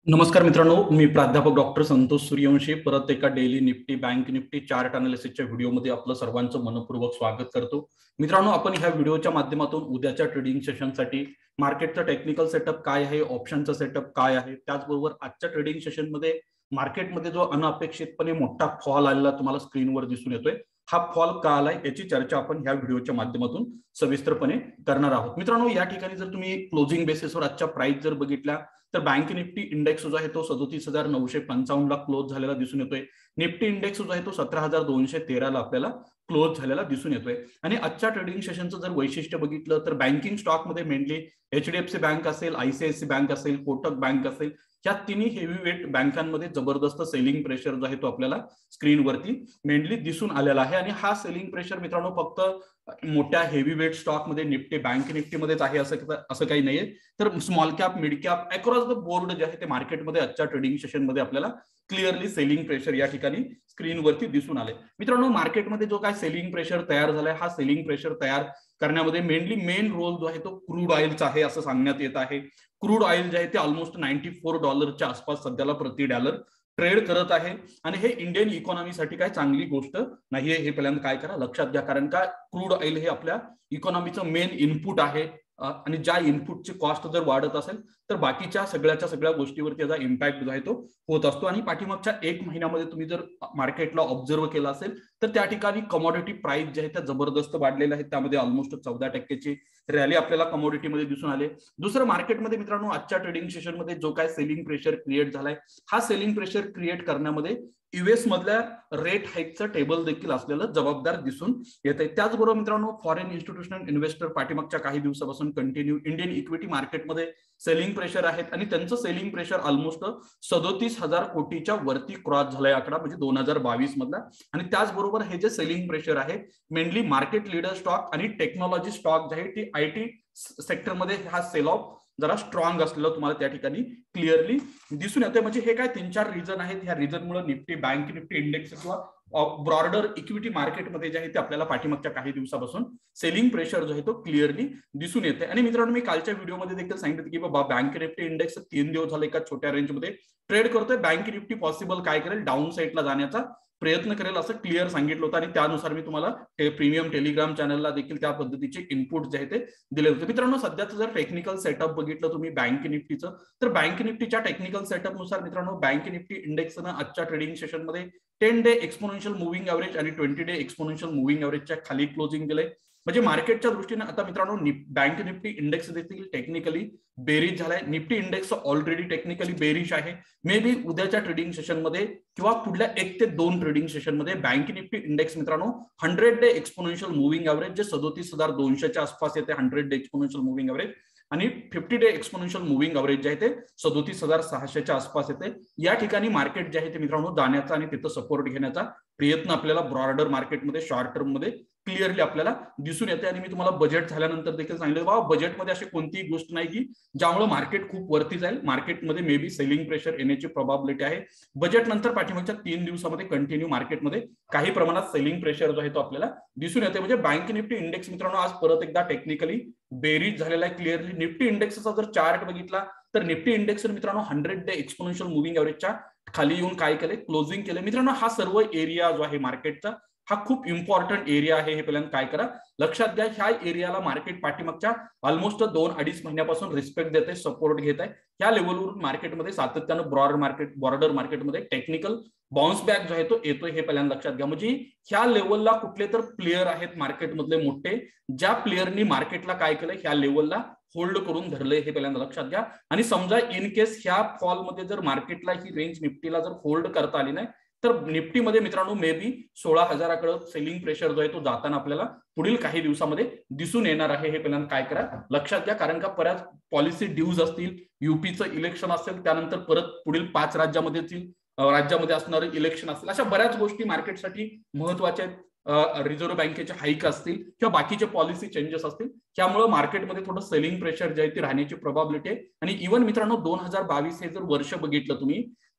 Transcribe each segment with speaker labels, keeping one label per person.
Speaker 1: नमस्कार मित्रांनो, मी प्राध्यापक डॉक्टर संतोष सूर्यवंशी परत एका daily Nifty bank Nifty chart अनालिसिसच्या व्हिडिओमध्ये आपलं सर्वांचं मनपूर्वक स्वागत करतो. मित्रांनो, आपण ह्या व्हिडिओच्या माध्यमातून उद्याच्या ट्रेडिंग सेशनसाठी मार्केटचा टेक्निकल सेटअप काय आहे, ऑप्शनचा सेटअप काय आहे, त्याचबरोबर आजच्या ट्रेडिंग सेशनमध्ये मार्केटमध्ये जो अनपेक्षितपणे मोठा फॉल आलेला तुम्हाला स्क्रीनवर दिसून येतोय, हा फॉल का आलाय याची चर्चा आपण ह्या व्हिडिओच्या माध्यमातून सविस्तरपणे करणार आहोत. मित्रांनो, या ठिकाणी जर तुम्ही क्लोजिंग बेसिसवर आजच्या प्राइस जर बघितल्या तर बँक निफ्टी इंडेक्स जो आहे तो 37,955 ला क्लोज झालेला दिसून येतोय. निफ्टी इंडेक्स जो आहे तो 17,213 ला आपल्याला क्लोज झालेला दिसून येतोय. आणि आजच्या ट्रेडिंग सेशनचं जर वैशिष्ट्य बघितलं तर बँकिंग स्टॉकमध्ये मेनली एचडीएफसी बँक असेल, आयसीआयसी बँक असेल, कोटक बँक असेल, या तिन्ही हेवी वेट बँकांमध्ये जबरदस्त सेलिंग प्रेशर जो आहे तो आपल्याला स्क्रीनवरती मेनली दिसून आलेला आहे. आणि हा सेलिंग प्रेशर मित्रांनो फक्त मोठ्या हेवी वेट स्टॉक मध्ये निफ्टी बँक निफ्टीमध्येच आहे असं काही नाहीये, तर small cap, mid cap across the board जे आहे ते मार्केटमध्ये आजच्या ट्रेडिंग सेशन मध्ये आपल्याला क्लिअरली सेलिंग प्रेशर या ठिकाणी स्क्रीनवरती दिसून आले. मित्रांनो, मार्केटमध्ये जो काय सेलिंग प्रेशर तयार झालाय, हा सेलिंग प्रेशर तयार करण्यामध्ये मेन रोल जो आहे तो क्रूड ऑइलचा आहे असं सांगण्यात येत आहे. क्रूड ऑइल जे आहे ते ऑलमोस्ट $94 आसपास सध्याला प्रति डॉलर ट्रेड करत आहे. आणि हे इंडियन इकॉनॉमीसाठी काय चांगली गोष्ट नाहीये, हे पहिल्यांदा काय करा लक्षात घ्या. कारण का क्रूड ऑइल हे आपल्या इकॉनॉमीचं मेन इनपुट आहे आणि ज्या इनपुटची कॉस्ट जर वाढत असेल तर बाकीच्या सगळ्या गोष्टीवरती त्याचा इम्पॅक्ट जो आहे तो होत असतो. आणि पाठीमागच्या एक महिन्यामध्ये तुम्ही जर मार्केटला ऑब्झर्व केला असेल तर त्या ठिकाणी कमोडिटी प्राइस जे आहे त्या जबरदस्त वाढलेल्या आहेत. त्यामध्ये ऑलमोस्ट 14% रॅली आपल्याला कमोडिटीमध्ये दिसून आले. दुसरं, मार्केटमध्ये मित्रांनो आजच्या ट्रेडिंग सेशनमध्ये जो काय सेलिंग प्रेशर क्रिएट झालाय, हा सेलिंग प्रेशर क्रिएट करण्यामध्ये युएस मधल्या रेट हाईकचं टेबल देखील असलेलं जबाबदार दिसून येत आहे. त्याचबरोबर मित्रांनो, फॉरेन इन्स्टिट्यूशनल इन्व्हेस्टर पाठीमागच्या काही दिवसापासून कंटिन्यू इंडियन इक्विटी मार्केटमध्ये सेलिंग प्रेशर आहेत आणि त्यांचं सेलिंग प्रेशर ऑलमोस्ट 37,000 कोटीच्या वरती क्रॉस झालाय आकडा, म्हणजे 2022 मधला. आणि त्याचबरोबर हे जे सेलिंग प्रेशर आहे मेनली मार्केट लीडर स्टॉक आणि टेक्नॉलॉजी स्टॉक जे आहे ती आयटी सेक्टरमध्ये हा सेल ऑफ जरा स्ट्रॉंग असलेलं तुम्हाला त्या ठिकाणी क्लिअरली दिसून येते. म्हणजे हे काय 3-4 रिझन आहेत. ह्या रिझनमुळे निफ्टी बँक निफ्टी इंडेक्स किंवा ब्रॉडर इक्विटी मार्केटमध्ये जे आहे ते आपल्याला पाठीमागच्या काही दिवसापासून सेलिंग प्रेशर जो आहे तो क्लिअरली दिसून येते. आणि मित्रांनो, मी कालच्या व्हिडिओमध्ये देखील सांगितलं की बाबा बँक निफ्टी इंडेक्स 3 दिवस झाले एका छोट्या रेंजमध्ये ट्रेड करतोय. बँक निफ्टी पॉसिबल काय करेल, डाऊन साईडला जाण्याचा प्रयत्न करेल असं क्लिअर सांगितलं होतं. आणि त्यानुसार मी तुम्हाला प्रीमियम टेलिग्राम चॅनलला देखील त्या पद्धतीचे इनपुट जे आहे ते दिले होते. मित्रांनो, सध्याचं जर टेक्निकल सेटअप बघितलं तुम्ही बँक निफ्टीचं, तर बँक निफ्टीच्या टेक्निकल सेटअप नुसार मित्रांनो बँक निफ्टी इंडेक्सनं आजच्या ट्रेडिंग सेशनमध्ये 10 डे एक्सपोनेन्शियल मुव्हिंग ॲव्हरेज आणि 20 डे एक्सपोनेन्शियल मुव्हिंग ॲव्हरेजच्या खाली क्लोजिंग दिलंय. म्हणजे मार्केटच्या दृष्टीने आता मित्रांनो बँक निफ्टी इंडेक्स देखील टेक्निकली बेरीज झालाय. Nifty index already technically bearish आहे. मे बी उद्याच्या ट्रेडिंग सेशनमध्ये किंवा पुढल्या 1 ते 2 ट्रेडिंग सेशनमध्ये बँक निफ्टी इंडेक्स मित्रांनो 100 डे एक्सपोनेन्शियल मुव्हिंग ॲव्हरेज जे 37,200च्या आसपास येते, 100 डे एक्सपोनेन्शियल मुव्हिंग ॲव्हरेज, आणि 50 डे एक्सपोनेन्शियल मुव्हिंग ॲव्हरेज जे आहे ते 37,600च्या आसपास येते. या ठिकाणी मार्केट जे आहे ते मित्रांनो जाण्याचा आणि तिथं सपोर्ट घेण्याचा प्रयत्न आपल्याला ब्रॉडर मार्केटमध्ये शॉर्ट टर्म मध्ये क्लिअरली आपल्याला दिसून येते. आणि मी तुम्हाला बजेट झाल्यानंतर देखील सांगितलं बाबा बजेटमध्ये अशी कोणतीही गोष्ट नाही की ज्यामुळे मार्केट खूप वरती जाईल. मार्केटमध्ये मे बी सेलिंग प्रेशर येण्याची प्रोबॅबिलिटी आहे. बजेट नंतर पाठीमागच्या 3 दिवसामध्ये कंटिन्यू मार्केटमध्ये काही प्रमाणात सेलिंग प्रेशर जो आहे तो आपल्याला दिसून येते. म्हणजे बँक निफ्टी इंडेक्स मित्रांनो आज परत एकदा टेक्निकली बेरीज झालेला आहे क्लिअरली. निफ्टी इंडेक्सचा जर चार्ट बघितला तर निफ्टी इंडेक्स मित्रांनो 100 डे एक्सपोनेन्शियल मुव्हिंग ॲव्हरेजच्या खाली येऊन काय केले, क्लोजिंग केले. मित्रांनो, हा सर्व एरिया जो आहे मार्केटचा हा खूप इम्पॉर्टंट एरिया आहे. हे पहिल्यांदा काय करा लक्षात घ्या. ह्या एरियाला मार्केट पाठीमागच्या ऑलमोस्ट 2-2.5 महिन्यापासून रिस्पेक्ट देते, सपोर्ट घेत आहे. ह्या लेवलवरून मार्केटमध्ये सातत्यानं बॉर्डर मार्केटमध्ये टेक्निकल बाउन्स बॅक जो आहे तो येतोय, हे पहिल्यांदा लक्षात घ्या. म्हणजे ह्या लेवलला कुठले तर प्लेयर आहेत मार्केटमधले मोठे, ज्या प्लेयरनी मार्केटला काय केलं ह्या लेवलला होल्ड करून धरले, हे पहिल्यांदा लक्षात घ्या. आणि समजा इन केस ह्या फॉलमध्ये जर मार्केटला ही रेंज निफ्टीला जर होल्ड करता आली नाही तर निफ्टीमध्ये मित्रांनो मे बी 16,000कडे सेलिंग प्रेशर जो आहे तो जाताना आपल्याला पुढील काही दिवसामध्ये दिसून येणार आहे. हे पहिल्यांदा काय करा लक्षात घ्या. कारण का बऱ्याच पॉलिसी ड्यूज असतील, युपीचं इलेक्शन असेल, त्यानंतर परत पुढील 5 राज्यामध्ये असणारे इलेक्शन असतील, अशा बऱ्याच गोष्टी मार्केटसाठी महत्वाच्या आहेत. रिझर्व्ह बँकेचे हाईक असतील किंवा बाकीचे पॉलिसी चेंजेस असतील, त्यामुळे मार्केटमध्ये थोडं सेलिंग प्रेशर जे आहे ती राहण्याची प्रोबॅबिलिटी आहे. आणि इव्हन मित्रांनो 2022 हे जर वर्ष बघितलं तुम्ही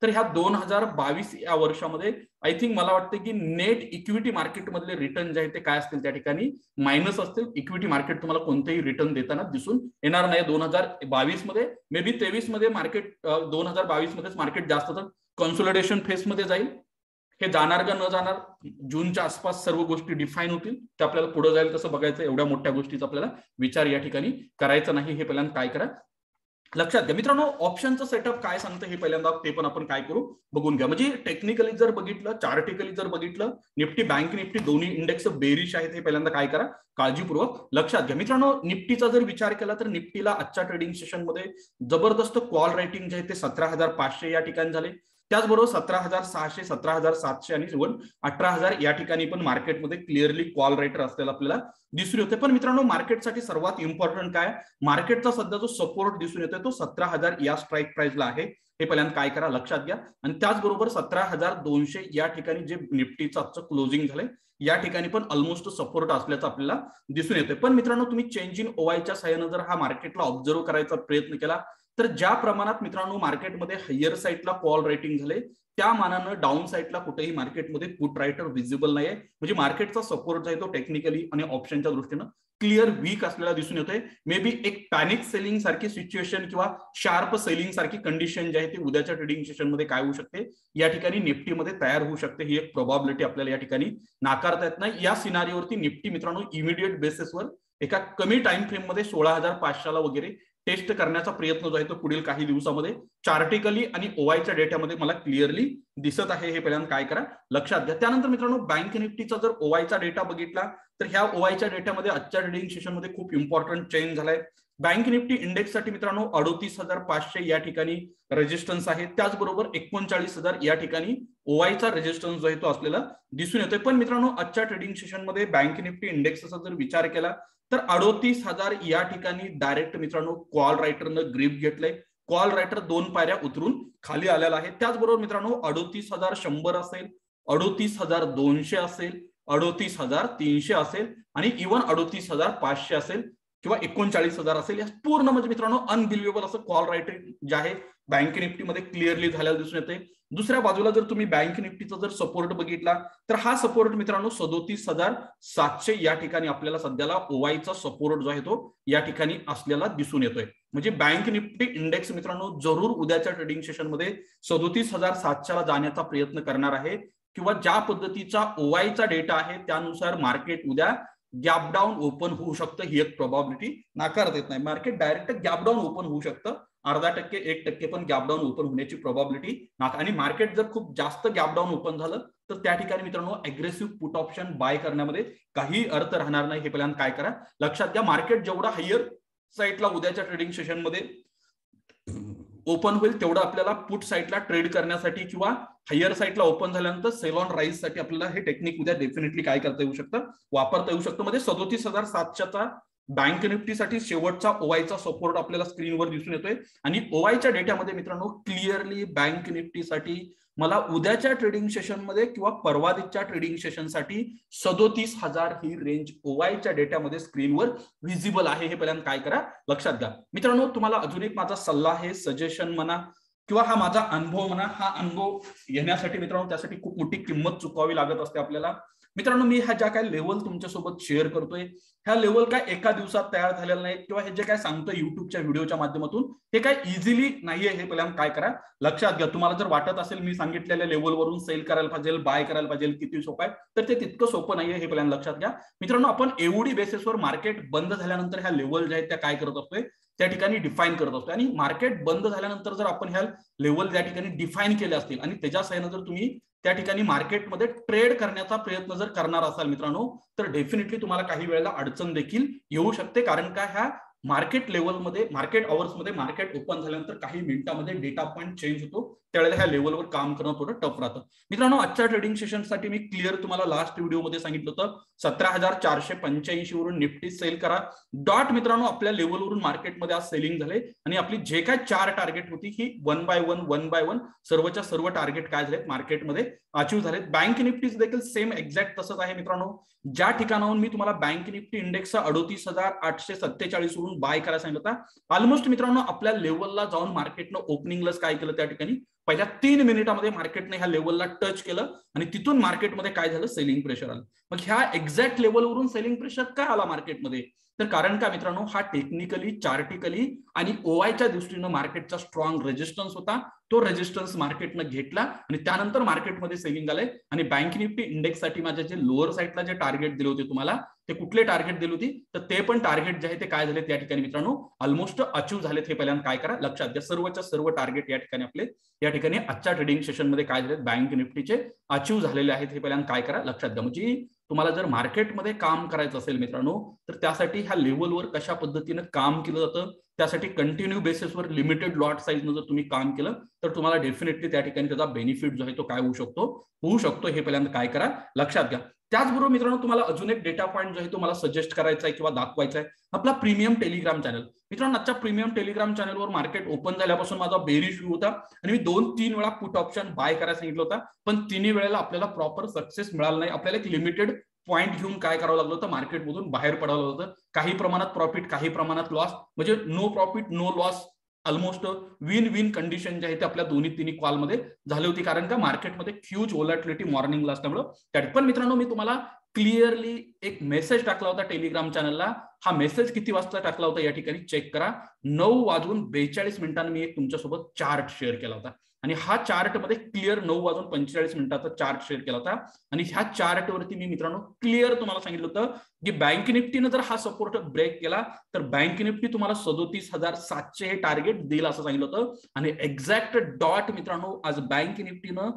Speaker 1: तर ह्या 2022 या वर्षामध्ये आय थिंक मला वाटतं की नेट इक्विटी मार्केट मधले रिटर्न जे आहे ते काय असतील त्या ठिकाणी मायनस असतील. इक्विटी मार्केट तुम्हाला कोणतेही रिटर्न देताना दिसून येणार नाही 2022 मध्ये. मे बी 23 मध्ये मार्केट 2022 मध्येच मार्केट जास्त तर कॉन्सोलिडेशन फेस मध्ये जाईल. हे जाणार का न जाणार जूनच्या आसपास सर्व गोष्टी डिफाईन होतील. ते आपल्याला पुढे जाईल कसं बघायचं. एवढ्या मोठ्या गोष्टीचा आपल्याला विचार या ठिकाणी करायचा नाही. हे पहिल्यांदा काय करा लक्षात घ्या मित्रांनो. ऑप्शनचं सेटअप काय सांगतं हे पहिल्यांदा ते पण आपण काय करू बघून घ्या. म्हणजे टेक्निकली जर बघितलं चार्टिकली जर बघितलं निफ्टी बँक निफ्टी दोन्ही इंडेक्स बेरिश आहेत हे पहिल्यांदा काय करा काळजीपूर्वक लक्षात घ्या. मित्रांनो निफ्टीचा जर विचार केला तर निफ्टीला आजच्या ट्रेडिंग सेशन मध्ये जबरदस्त कॉल रेटिंग जे आहे ते 17,500 या ठिकाणी झाले. त्याचबरोबर 17,600 17,700 आणि 18,000 या ठिकाणी पण मार्केटमध्ये क्लिअरली कॉल रायटर असलेला आपल्याला दिसून येते. पण मित्रांनो मार्केटसाठी सर्वात इम्पॉर्टंट काय मार्केटचा सध्या जो सपोर्ट दिसून येतोय तो 17,000 या स्ट्राईक प्राइसला आहे. हे पहिल्यांदा काय करा लक्षात घ्या. आणि त्याचबरोबर 17,200 या ठिकाणी जे निफ्टीचं आजचं क्लोजिंग झालंय या ठिकाणी पण ऑलमोस्ट सपोर्ट असल्याचं आपल्याला दिसून येतोय. पण मित्रांनो तुम्ही चेंज इन ओवायच्या सहाय्याने जर हा मार्केटला ऑब्झर्व्ह करायचा प्रयत्न केला तर ज्या प्रमाणात मित्रांनो मार्केटमध्ये हायर साईडला कॉल रेटिंग झाले त्या मानानं डाऊन साईडला कुठेही मार्केटमध्ये पुट रायटर विजिबल नाहीये. म्हणजे मार्केटचा सपोर्ट जो आहे तो टेक्निकली आणि ऑप्शनच्या दृष्टीनं क्लिअर वीक असलेला दिसून येतोय. मे बी एक पॅनिक सेलिंग सारखी सिच्युएशन किंवा शार्प सेलिंग सारखी कंडिशन जी आहे ती उद्याच्या ट्रेडिंग सेशन मध्ये काय होऊ शकते या ठिकाणी निफ्टीमध्ये तयार होऊ शकते. ही एक प्रोबॅबिलिटी आपल्याला या ठिकाणी नाकारता येत नाही. या सिनारीवरती निफ्टी मित्रांनो इमिडिएट बेसिसवर एका कमी टाइम फ्रेम मध्ये 16,500 वगैरे टेस्ट करण्याचा प्रयत्न जो आहे तो पुढील काही दिवसामध्ये चार्टिकली आणि ओवायच्या डेटामध्ये मला क्लिअरली दिसत आहे. हे पहिल्यांदा काय करा लक्षात घ्या. त्यानंतर मित्रांनो बँक निफ्टीचा जर ओवायचा डेटा बघितला तर ह्या ओवायच्या डेटामध्ये आजच्या ट्रेडिंग सेशन मध्ये खूप इम्पॉर्टंट चेंज झालाय. बँक निफ्टी इंडेक्स साठी मित्रांनो 38,500 या ठिकाणी रेजिस्टन्स आहे. त्याचबरोबर 39,000 या ठिकाणी ओवायचा रेजिस्टन्स जो आहे तो असलेला दिसून येतोय. पण मित्रांनो आजच्या ट्रेडिंग सेशन मध्ये बँक निफ्टी इंडेक्सचा जर विचार केला तर 38,000 या ठिकाणी डायरेक्ट मित्रांनो कॉल रायटरनं ग्रीप घेतलंय. कॉल रायटर 2 पायऱ्या उतरून खाली आलेला आहे. त्याचबरोबर मित्रांनो 38,100 असेल 38,200 असेल 38,300 असेल आणि इव्हन 38,500 असेल किंवा 39,000 असेल. या पूर्ण म्हणजे मित्रांनो अनबिलिव्हेबल असं कॉल रायटिंग जे आहे बँक निफ्टीमध्ये क्लिअरली झालेलं दिसून येते. दुसऱ्या बाजूला जर तुम्ही बँक निफ्टीचा जर सपोर्ट बघितला तर हा सपोर्ट मित्रांनो 37,700 या ठिकाणी आपल्याला सध्याला ओवायचा सपोर्ट जो आहे तो या ठिकाणी असलेला दिसून येतोय. म्हणजे बँक निफ्टी इंडेक्स मित्रांनो जरूर उद्याच्या ट्रेडिंग सेशन मध्ये 37,700 ला जाण्याचा प्रयत्न करणार आहे. किंवा ज्या पद्धतीचा ओवायचा डेटा आहे त्यानुसार मार्केट उद्या गॅप डाऊन ओपन होऊ शकतं. ही एक प्रोबॅबिलिटी नाकारता येत नाही. Market direct gap down open होऊ शकतं. 0.5% 1% पण गॅप डाऊन ओपन होण्याची प्रोबॅबिलिटी आणि मार्केट जर खूप जास्त गॅप डाऊन ओपन झालं तर त्या ठिकाणी मित्रांनो अग्रेसिव्ह पुट ऑप्शन बाय करण्यामध्ये काही अर्थ राहणार नाही. हे पहिल्यांदा काय करा लक्षात घ्या. मार्केट जेवढा हायर साईडला उद्याच्या ट्रेडिंग सेशन मध्ये ओपन होईल तेवढं आपल्याला पुट साईडला ट्रेड करण्यासाठी किंवा हायर साईडला ओपन झाल्यानंतर सेल ऑन राईज साठी आपल्याला हे टेक्निक उद्या डेफिनेटली काय करता येऊ शकतं वापरता येऊ शकतं. मध्ये 37,700चा बँक निफ्टीसाठी शेवटचा ओवायचा सपोर्ट आपल्याला स्क्रीनवर दिसून येतोय. आणि ओवायच्या डेटामध्ये मित्रांनो क्लिअरली बँक निफ्टीसाठी मला उद्याच्या ट्रेडिंग सेशन मध्ये किंवा परवादिच्या ट्रेडिंग सेशनसाठी 37,000 ही रेंज ओवायच्या डेटामध्ये स्क्रीनवर व्हिजिबल आहे. हे पहिल्यांदा काय करा लक्षात घ्या. मित्रांनो तुम्हाला अजून एक माझा सल्ला आहे, सजेशन म्हणा किंवा हा माझा अनुभव म्हणा. हा अनुभव येण्यासाठी मित्रांनो त्यासाठी खूप मोठी किंमत चुकवावी लागत असते आपल्याला. मित्रांनो मी ह्या ज्या काय लेवल तुमच्यासोबत शेअर करतोय ह्या लेवल काय एका दिवसात तयार झालेला नाही किंवा हे जे काय सांगतोय युट्यूबच्या व्हिडिओच्या माध्यमातून हे काय इझिली नाहीये. हे पहिल्यांदा काय करा लक्षात घ्या. तुम्हाला जर वाटत असेल मी सांगितलेल्या लेवलवरून सेल करायला पाहिजे बाय करायला पाहिजे किती सोपं आहे तर ते तितकं सोपं नाहीये. हे पहिल्यांदा लक्षात घ्या. मित्रांनो आपण एवढी बेसिसवर मार्केट बंद झाल्यानंतर ह्या लेवल ज्या आहेत त्या काय करत असतोय त्या ठिकाणी डिफाईन करत असतो. आणि मार्केट बंद झाल्यानंतर जर आपण ह्या लेवल त्या ठिकाणी डिफाईन केले असतील आणि त्याच्या सहाय्याने जर तुम्ही त्या ठिकाणी मार्केटमध्ये ट्रेड करण्याचा प्रयत्न जर करणार असाल मित्रांनो तर डेफिनेटली तुम्हाला काही वेळेला अडचण देखील येऊ शकते. कारण का ह्या मार्केट लेवलमध्ये मार्केट अवर्समध्ये मार्केट ओपन झाल्यानंतर काही मिनिटांमध्ये डेटा पॉईंट चेंज होतो त्यावेळेला ह्या लेवलवर काम करणं थोडं टफ राहतं. मित्रांनो आजच्या ट्रेडिंग सेशनसाठी मी क्लिअर तुम्हाला लास्ट व्हिडिओमध्ये सांगितलं होतं 17,485 वरून निफ्टी सेल करा. डॉट मित्रांनो आपल्या लेवलवरून मार्केटमध्ये आज सेलिंग झाले आणि आपली जे काय 4 टार्गेट होती ही 1 बाय 1 सर्वच्या सर्व टार्गेट काय झालेत मार्केटमध्ये अचीव्ह झालेत. बँक निफ्टीच देखील सेम एक्झॅक्ट तसंच आहे मित्रांनो. ज्या ठिकाणाहून मी तुम्हाला बँक निफ्टी इंडेक्सचा 38,847 वरून वरून बाय करायला सांगितलं होता. ऑलमोस्ट मित्रांनो आपल्या लेवलला जाऊन मार्केटनं ओपनिंगलाच काय केलं त्या ठिकाणी पहिल्या 3 मिनिटामध्ये मार्केटने ह्या लेवलला टच केलं आणि तिथून मार्केटमध्ये काय झालं, सेलिंग प्रेशर आलं. मग ह्या एक्झॅक्ट लेवलवरून सेलिंग प्रेशर काय आला मार्केटमध्ये, तर कारण का मित्रांनो हा टेक्निकली, चार्टिकली आणि ओआयच्या दृष्टीनं मार्केटचा स्ट्रॉंग रेजिस्टन्स होता. तो रेजिस्टन्स मार्केटनं घेतला आणि त्यानंतर मार्केटमध्ये सेलिंग आलंय. आणि बँक निफ्टी इंडेक्ससाठी माझ्या जे लोअर साईडला जे टार्गेट दिले होते तुम्हाला, ते कुठले टार्गेट दिले होते, तर ते पण टार्गेट जे आहे ते काय झाले त्या ठिकाणी मित्रांनो ऑलमोस्ट अचीव्ह झालेत. हे पहिल्यांदा काय करा लक्षात घ्या, सर्वच्या सर्व टार्गेट या ठिकाणी आपले या ठिकाणी आजच्या ट्रेडिंग सेशनमध्ये काय झाले बँक निफ्टीचे अचीव्ह झालेले आहेत. हे पहिल्यांदा काय करा लक्षात घ्या. म्हणजे तुम्हाला जर मार्केटमध्ये काम करायचं असेल मित्रांनो, तर त्यासाठी ह्या लेवलवर कशा पद्धतीनं काम केलं जातं, त्यासाठी कंटिन्यू बेसिसवर लिमिटेड लॉट साईजनं जर तुम्ही काम केलं तर तुम्हाला डेफिनेटली त्या ठिकाणी त्याचा बेनिफिट जो आहे तो काय होऊ शकतो हे पहिल्यांदा काय करा लक्षात घ्या. त्याचबरोबर मित्रांनो तुम्हाला अजून एक डेटा पॉईंट जो आहे तो मला सजेस्ट करायचा आहे किंवा दाखवायचा आहे, आपला प्रीमियम टेलिग्राम चॅनल. मित्रांनो आजच्या प्रीमियम टेलिग्राम चॅनलवर मार्केट ओपन झाल्यापासून माझा बेरिश व्ह्यू होता आणि मी 2-3 वेळा पुट ऑप्शन बाय करायला सांगितलं होता, पण तिन्ही वेळेला आपल्याला प्रॉपर सक्सेस मिळाला नाही. आपल्याला एक लिमिटेड पॉईंट घेऊन काय करावं लागलं होतं, मार्केटमधून बाहेर पडावं होतं. काही प्रमाणात प्रॉफिट, काही प्रमाणात लॉस, म्हणजे no profit no loss, almost win win condition जे आहे ते आपल्या दोन्ही तिन्ही कॉलमध्ये झाली होती. कारण का मार्केटमध्ये ह्यूज व्होलॅटिलिटी मॉर्निंगला असल्यामुळे. पण मित्रांनो मी तुम्हाला क्लिअरली एक मेसेज टाकला होता टेलिग्राम चॅनलला. हा मेसेज किती वाजता टाकला होता या ठिकाणी चेक करा. 9:42 मी एक तुमच्यासोबत चार्ट शेअर केला होता आणि हा चार्ट मध्ये क्लिअर 9:45 चार्ट शेअर केला होता. आणि ह्या चार्टवरती मी मित्रांनो क्लिअर तुम्हाला सांगितलं होतं की बँक निफ्टीनं जर हा सपोर्ट ब्रेक केला तर बँक निफ्टी तुम्हाला 37,700 हे टार्गेट देईल असं सांगितलं होतं. आणि एक्झॅक्ट डॉट मित्रांनो आज बँक निफ्टीनं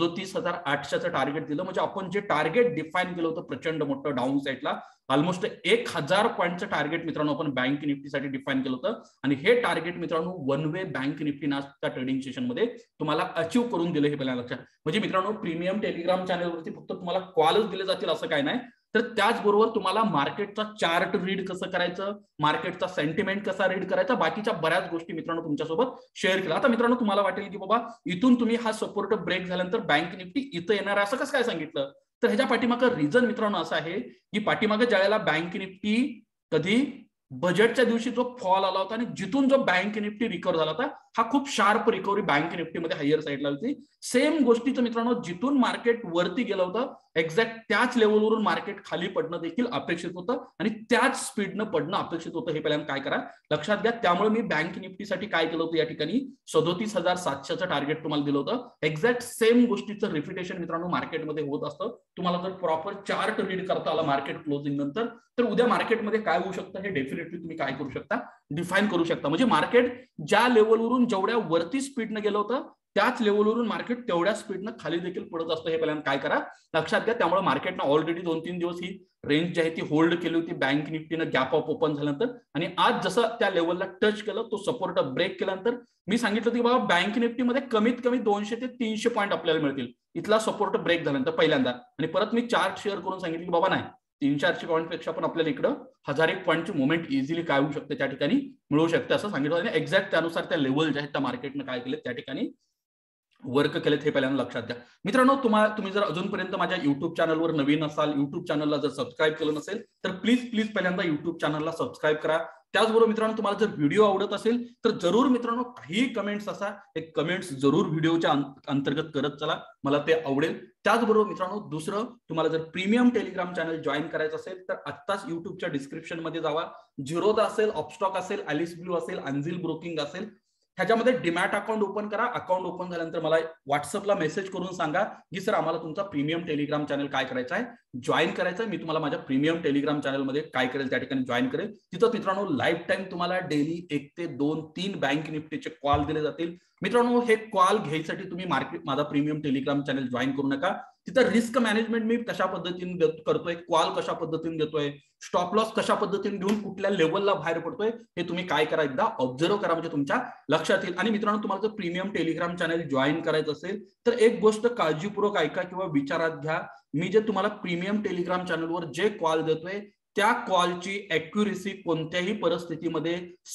Speaker 1: 37,800चं टार्गेट दिलं. म्हणजे आपण जे टार्गेट डिफाईन केलं होतं प्रचंड मोठं डाऊन साईडला, ऑलमोस्ट 1000 पॉईंटचं टार्गेट मित्रांनो आपण बँक निफ्टीसाठी डिफाईन केलं होतं. आणि हे टार्गेट मित्रांनो वन वे बँक निफ्टीनं आजच्या ट्रेडिंग सेशनमध्ये तुम्हाला अचीव्ह करून दिलं हे पहिल्या लक्षात. म्हणजे मित्रांनो प्रीमियम टेलिग्राम चॅनलवरती फक्त तुम्हाला कॉलच दिले जातील असं काय नाही, तर त्याचबरोबर तुम्हाला मार्केटचा चार्ट रीड कसं करायचं, मार्केटचा सेंटिमेंट कसा रीड करायचा, बाकीच्या बऱ्याच गोष्टी मित्रांनो तुमच्यासोबत शेअर केल्या. आता मित्रांनो तुम्हाला वाटेल की बाबा इथून तुम्ही हा सपोर्ट ब्रेक झाल्यानंतर बँक निफ्टी इथं येणार आहे असं कसं काय सांगितलं, तर ह्याच्या पाठीमागं रिझन मित्रांनो असं आहे की पाठीमागं ज्यावेळेला बँक निफ्टी कधी बजेटच्या दिवशी जो फॉल आला होता आणि जिथून जो बँक निफ्टी रिकव्हर झाला होता, हा खूप शार्प रिकव्हरी बँक निफ्टीमध्ये हायर साईडला होती. सेम गोष्टीचं मित्रांनो जिथून मार्केट वरती गेलं होतं एक्झॅक्ट त्याच लेवलवरून मार्केट खाली पडणं देखील अपेक्षित होतं आणि त्याच स्पीडनं पडणं अपेक्षित होतं. हे पहिल्यांदा काय करा लक्षात घ्या. त्यामुळे मी बँक निफ्टीसाठी काय केलं होतं या ठिकाणी 37,700चं टार्गेट तुम्हाला दिलं होतं. एक्झॅक्ट सेम गोष्टीचं रिपिटेशन मित्रांनो मार्केटमध्ये होत असतं. तुम्हाला जर प्रॉपर चार्ट रीड करता आला मार्केट क्लोजिंग नंतर, तर उद्या मार्केटमध्ये काय होऊ शकतं हे डेफिनेटली तुम्ही काय करू शकता, डिफाईन करू शकता. म्हणजे मार्केट ज्या लेवलवरून जेवढ्या वरती स्पीडनं गेलं होतं त्याच लेवलवरून मार्केट तेवढ्या स्पीडनं खाली देखील पडत असतं. हे पहिल्यांदा काय करा लक्षात घ्या. त्यामुळे मार्केटनं ऑलरेडी 2-3 दिवस ही रेंज जी आहे ती होल्ड केली होती बँक निफ्टीनं गॅप अप ओपन झाल्यानंतर. आणि आज जसं त्या लेवलला टच केलं, तो सपोर्ट ब्रेक केल्यानंतर मी सांगितलं की बाबा बँक निफ्टीमध्ये कमीत कमी 200 ते 300 पॉईंट आपल्याला मिळतील इथला सपोर्ट ब्रेक झाल्यानंतर पहिल्यांदा. आणि परत मी चार्ट शेअर करून सांगितलं की बाबा नाही 300-400 पॉईंट पेक्षा पण आपल्याला इकडं 1001 पॉईंटची मुवमेंट इझिली काय होऊ शकते त्या ठिकाणी मिळू शकते असं सांगितलं. आणि एक्झॅक्ट त्यानुसार त्या लेवल ज्या आहेत त्या मार्केटनं काय केले त्या ठिकाणी वर्क केलेत हे पहिल्यांदा लक्षात द्या. मित्रांनो तुम्ही जर अजूनपर्यंत माझ्या युट्यूब चॅनलवर नवीन असाल, युट्यूब चॅनलला जर सबस्क्राईब केलं नसेल तर प्लीज पहिल्यांदा युट्यूब चॅनलला सबस्क्राईब करा. त्याचबरोबर मित्रांनो तुम्हाला जर व्हिडिओ आवडत असेल तर जरूर मित्रांनो काही कमेंट्स असा एक कमेंट्स जरूर व्हिडिओच्या अंतर्गत करत चला, मला ते आवडेल. त्याचबरोबर मित्रांनो दुसरं, तुम्हाला जर प्रीमियम टेलिग्राम चॅनल जॉईन करायचं असेल तर आत्ताच युट्यूबच्या डिस्क्रिप्शन मध्ये जावा. झिरोदा असेल, ऑपस्टॉक असेल, ॲलिस ब्लू असेल, अंजिल ब्रोकिंग असेल, ह्याच्यामध्ये डीमॅट अकाउंट ओपन करा. अकाउंट ओपन झाल्यानंतर मला व्हॉट्सअपला मेसेज करून सांगा की सर आम्हाला तुमचा प्रीमियम टेलिग्राम चॅनल काय करायचा आहे, जॉईन करायचं आहे. मी तुम्हाला माझ्या प्रीमियम टेलिग्राम चॅनलमध्ये काय करेल त्या ठिकाणी जॉईन करेल. तिथं मित्रांनो लाईफ टाईम तुम्हाला डेली 1 ते 2-3 बँक निफ्टीचे कॉल दिले जातील. मित्रांनो हे कॉल घ्यायसाठी तुम्ही माझा प्रीमियम टेलिग्राम चॅनल जॉईन करू नका. तिथं रिस्क मॅनेजमेंट मी कशा पद्धतीने करतोय, कॉल कशा पद्धतीने देतोय, स्टॉप लॉस कशा पद्धतीने घेऊन कुठल्या लेवलला बाहेर पडतोय हे तुम्ही काय करा एकदा ऑब्झर्व करा, म्हणजे तुमच्या लक्षात येईल. आणि मित्रांनो तुम्हाला जर प्रीमियम टेलिग्राम चॅनल जॉईन करायचं असेल तर एक गोष्ट काळजीपूर्वक ऐका किंवा विचारात घ्या. मी जे तुम्हाला प्रीमियम टेलिग्राम चॅनलवर जे कॉल देतोय त्या कॉलची ॲक्युरेसी कोणत्याही परिस्थितीमध्ये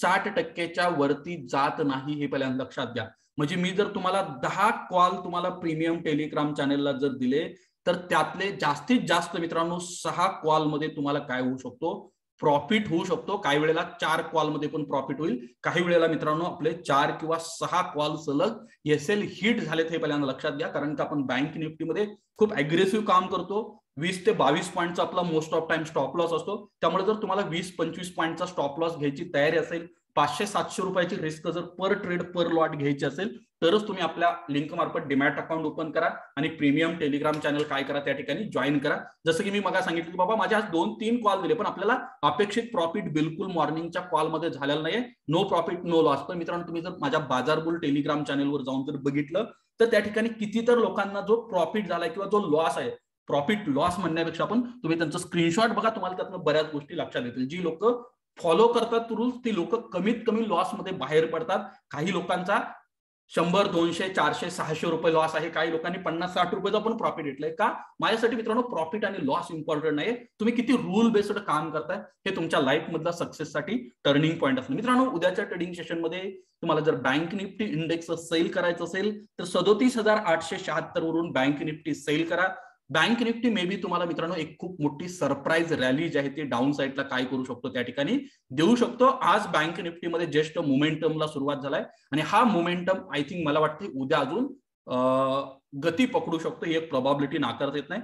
Speaker 1: 60% वरती जात नाही हे पहिल्यांदा लक्षात घ्या. म्हणजे मी जर तुम्हाला 10 कॉल तुम्हाला प्रीमियम टेलिग्राम चॅनलला जर दिले तर त्यातले जास्तीत जास्त मित्रांनो 6 कॉल मध्ये तुम्हाला काय होऊ शकतो, प्रॉफिट होऊ शकतो. काही वेळेला 4 कॉलमध्ये पण प्रॉफिट होईल. काही वेळेला मित्रांनो आपले 4 किंवा 6 कॉल सलग एसएल हिट झालेत हे पहिल्यांदा लक्षात घ्या. कारण की आपण बँक निफ्टीमध्ये खूप अग्रेसिव्ह काम करतो. 20 ते 22 पॉईंटचा आपला most of time stop loss असतो. त्यामुळे जर तुम्हाला 20-25 पॉईंटचा स्टॉप लॉस घ्यायची तयारी असेल, 500-700 रुपयाची रिस्क जर पर ट्रेड पर लॉट घ्यायची असेल, तरच तुम्ही आपल्या लिंक मार्फत डिमॅट अकाउंट ओपन करा आणि प्रीमियम टेलिग्राम चॅनल काय करा त्या ठिकाणी जॉईन करा. जसं की मी मग सांगितलं की बाबा माझे आज 2-3 कॉल दिले, पण आपल्याला अपेक्षित प्रॉफिट बिलकुल मॉर्निंगच्या कॉलमध्ये झालेलं नाहीये. No profit no loss. पण मित्रांनो तुम्ही जर माझ्या बाजार बुल टेलिग्राम चॅनलवर जाऊन जर बघितलं तर त्या ठिकाणी कितीतर लोकांना जो प्रॉफिट झालाय किंवा जो लॉस आहे, प्रॉफिट लॉस म्हणण्यापेक्षा पण तुम्ही त्यांचं स्क्रीनशॉट बघा, तुम्हाला त्यातनं बऱ्याच गोष्टी लक्षात येतील. जी लोक फॉलो करतात रूल्स ती लोक कमीत कमी लॉस मध्ये बाहेर पडतात. काही लोकांचा 100, 200, 400, 600 रुपये लॉस आहे. काही लोकांनी 50-60 रुपयाचा पण प्रॉफिट घेतलंय. का? माझ्यासाठी मित्रांनो प्रॉफिट आणि लॉस इम्पॉर्टंट नाहीये, तुम्ही किती रूल बेस्ड काम करताय हे तुमच्या लाईफ मधला सक्सेससाठी टर्निंग पॉईंट असतो. मित्रांनो उद्याच्या ट्रेडिंग सेशनमध्ये तुम्हाला जर बँक निफ्टी इंडेक्स सेल करायचं असेल तर 37,876 वरून बँक निफ्टी सेल करा. बँक निफ्टी मे बी तुम्हाला मित्रांनो एक खूप मोठी सरप्राईज रॅली जी आहे ती डाऊन साईडला काय करू शकतो त्या ठिकाणी देऊ शकतो. आज बँक निफ्टीमध्ये जस्ट मोमेंटमला सुरुवात झालाय आणि हा मोमेंटम आय थिंक मला वाटते उद्या अजून गती पकडू शकतो. एक प्रोबॅबिलिटी नाकारता येत नाही.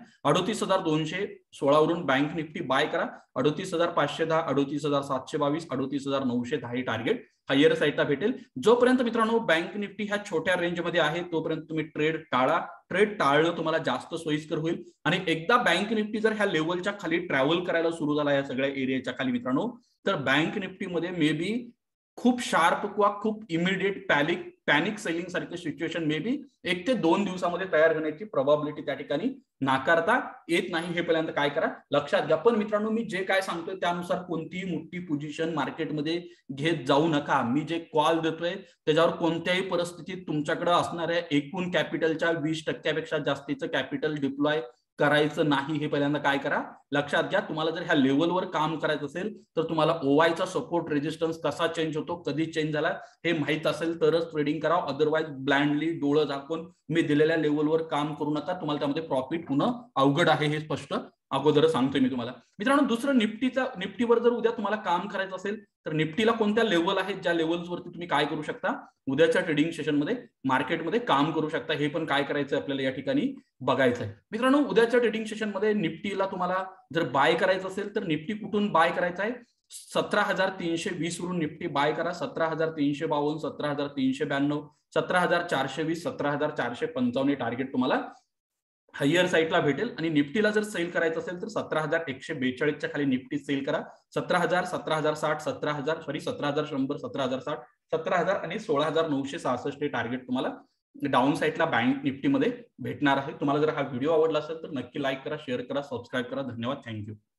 Speaker 1: 38,216 वरून बँक निफ्टी बाय करा. 38,510, 38,722, 38,910 हे टार्गेट हायर साईडला भेटेल. जोपर्यंत मित्रांनो बँक निफ्टी ह्या छोट्या रेंजमध्ये आहे तोपर्यंत तुम्ही ट्रेड टाळा. ट्रेड टाळणं तुम्हाला जास्त सोयीस्कर होईल. आणि एकदा बँक निफ्टी जर ह्या लेवलच्या खाली ट्रॅव्हल करायला सुरू झाला या सगळ्या एरियाच्या खाली मित्रांनो, तर बँक निफ्टीमध्ये मे बी खूप शार्प किंवा खूप इमिडिएट पॅनिक सेलिंग सारखी सिच्युएशन मे बी 1 ते 2 दिवसामध्ये तयार होण्याची प्रोबॅबिलिटी त्या ठिकाणी नाकारता येत नाही. हे पहिल्यांदा काय करा लक्षात घ्या. पण मित्रांनो मी जे काय सांगतोय त्यानुसार कोणतीही मोठी पोझिशन मार्केटमध्ये घेत जाऊ नका. मी जे कॉल देतोय त्याच्यावर कोणत्याही परिस्थितीत तुमच्याकडे असणाऱ्या एकूण कॅपिटलच्या 20% जास्तीचं कॅपिटल डिप्लॉय करायचं नाही. हे पहिल्यांदा काय करा लक्षात घ्या. तुम्हाला जर ह्या लेवलवर काम करायचं असेल तर तुम्हाला ओवायचा सपोर्ट रेजिस्टन्स कसा चेंज होतो, कधी चेंज झाला हे माहित असेल तरच ट्रेडिंग करा. अदरवाईज ब्लाइंडली डोळं झाकून मी दिलेल्या लेवलवर काम करू नका. तुम्हाला त्यामध्ये प्रॉफिट होणं अवघड आहे हे स्पष्ट अगोदर सांगतोय मी तुम्हाला. मित्रांनो दुसरं निफ्टीवर जर उद्या तुम्हाला काम करायचं असेल तर निफ्टीला कोणत्या लेवल आहेत ज्या लेवल्सवरती तुम्ही काय करू शकता उद्याच्या ट्रेडिंग सेशनमध्ये मार्केटमध्ये काम करू शकता. हे पण काय करायचं आपल्याला या ठिकाणी बघायचं आहे. मित्रांनो उद्याच्या ट्रेडिंग सेशनमध्ये निफ्टीला तुम्हाला जर बाय करायचं असेल तर निफ्टी कुठून बाय करायचं आहे? 17,320 वरून निफ्टी बाय करा. 17,352, 17,392, 17,420, 17,455 हे टार्गेट तुम्हाला हायर साईडला भेटेल. आणि निफ्टीला जर सेल करायचं असेल तर 17,142च्या खाली निफ्टी सेल करा. 17,000, 17,060, 17,100, 17,060, 17,000 आणि 16,966 हे टार्गेट तुम्हाला डाऊन साईडला बँक निफ्टीमध्ये भेटणार आहे. तुम्हाला जर हा व्हिडिओ आवडला असेल तर नक्की लाईक करा, शेअर करा, सबस्क्राईब करा. धन्यवाद. थँक्यू.